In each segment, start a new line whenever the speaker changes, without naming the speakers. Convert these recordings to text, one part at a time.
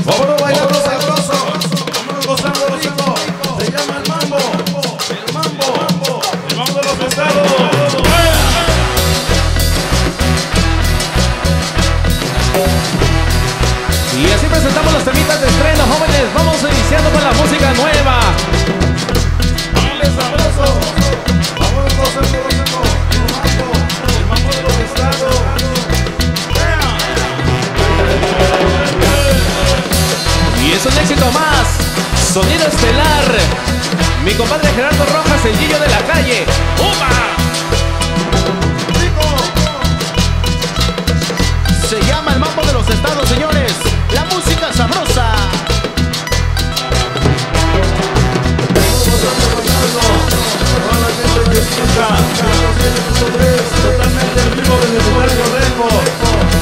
Vámonos bailando sabroso, vámonos gozando rico. Se llama el mambo, el mambo, el mambo de los estados.
Y así presentamos los temitas de estreno, jóvenes. Vamos iniciando con la música nueva.
Dale sabroso, vámonos gozando rico. El mambo de los estados.
Y es un éxito más. Sonido estelar. Mi compadre Gerardo Rojas, el Gillo de la calle. ¡Upa!
Se llama el mambo de los estados, señores. La música sabrosa.
Totalmente en vivo desde el barrio Record.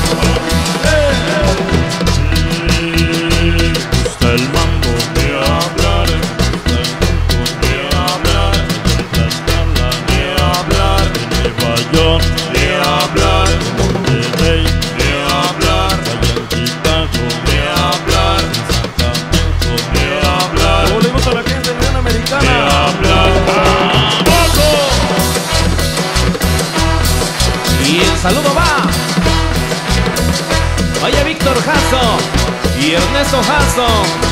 Gusta el mambo de hablar, gusta el mambo de hablar, de Tlaxcala de hablar, de Nueva York de hablar, de Monterrey de hablar, allá en Chicago de hablar, en Sacramento de hablar,
Como le gusta a la gente de Unión
de
Americana.
hablar.
Y el saludo va. Vaya Víctor Jasso y Ernesto Jasso.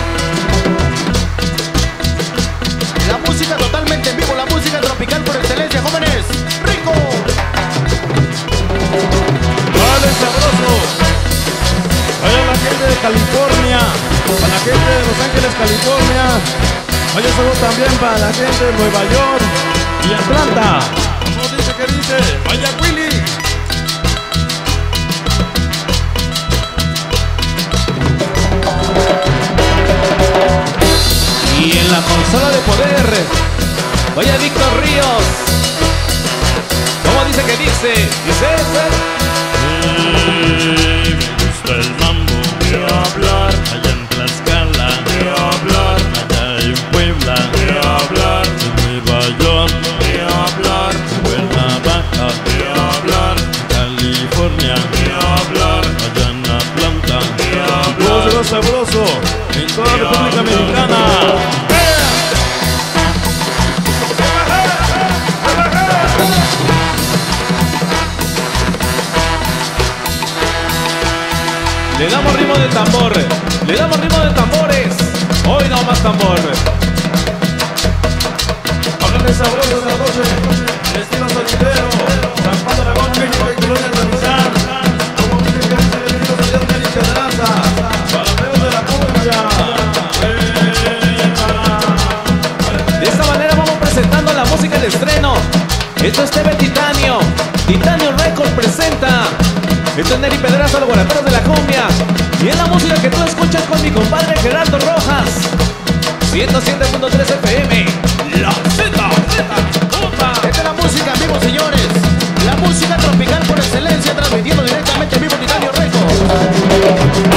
La música totalmente en vivo, la música tropical por excelencia, jóvenes. ¡Rico!
Vale, sabroso. Vaya la gente de California, para la gente de Los Ángeles, California. Vaya saludo también para la gente de Nueva York y Atlanta. ¿Cómo dice que dice? Vaya Willy.
Y en la consola de poder, vaya Víctor Ríos. ¿Cómo dice que dice? Dice
Me gusta el mambo de hablar, allá en Tlaxcala de hablar, allá en Puebla de hablar, en Nueva York de hablar, en Cuernavaca de hablar, en California de hablar, allá en Atlanta de
Todo
hablar.
será sabroso en toda la República Mexicana.
le damos ritmo de tambor, le damos ritmo de tambores. Hoy no más tambor.
Háganle sabroso esta noche. Estilo soltero. San Juan de Aragón, México y Colonia Tramizán. Como dice que dice el estilo social de Nicaragua. Parameros de la cumbia.
De esta manera vamos presentando la música de estreno. Esto es TV Titanio. Titanio Record presenta. Esto es Neri Pedraza, los guaraperos de la cumbia. Y es la música que tú escuchas con mi compadre Gerardo Rojas. 107.3 FM. La Z.
Esta es la música en vivo, señores. La música tropical por excelencia, transmitiendo directamente en vivo Titanio Records.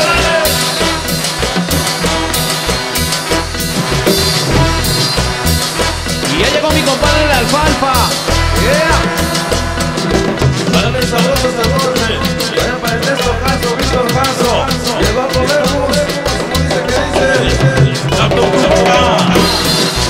Y ya llegó mi compadre el Alfalfa.
Háganle sabroso esta noche. Vaya para Ernesto Jasso, Víctor Jasso. Y el Eduardo Lemos. Como dice que dice. La cumbia.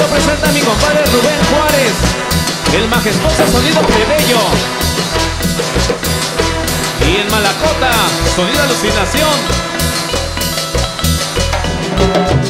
presenta a mi compadre Rubén Juárez, el majestuoso sonido plebeyo. Y en Malacota, sonido alucinación.